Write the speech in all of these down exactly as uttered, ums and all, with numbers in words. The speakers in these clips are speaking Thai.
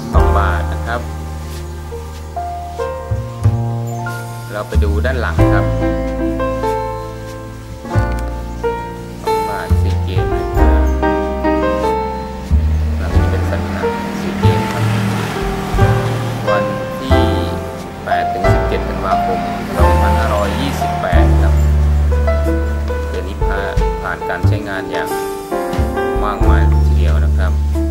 สองบาทนะครับเราไปดูด้านหลังครับสองบาทสี่เกมนะครับแล้วก็จะเป็นสัญลักษณ์สี่เกมครับวันที่แปดถึงสิบเจ็ดธันวาคมสองพันห้าร้อยยี่สิบแปดครับเดือนนี้ผ่านการใช้งานอย่างมากมายทีเดียวนะครับ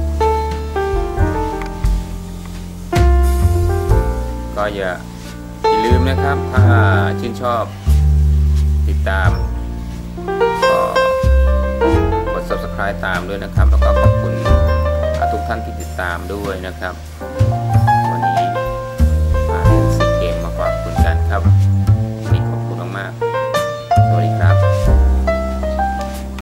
ก็อย่าอย่าลืมนะครับถ้าชื่นชอบติดตามก็กด ซับสไครบ์ ตามด้วยนะครับแล้วก็ขอบคุณทุกท่านที่ติดตามด้วยนะครับ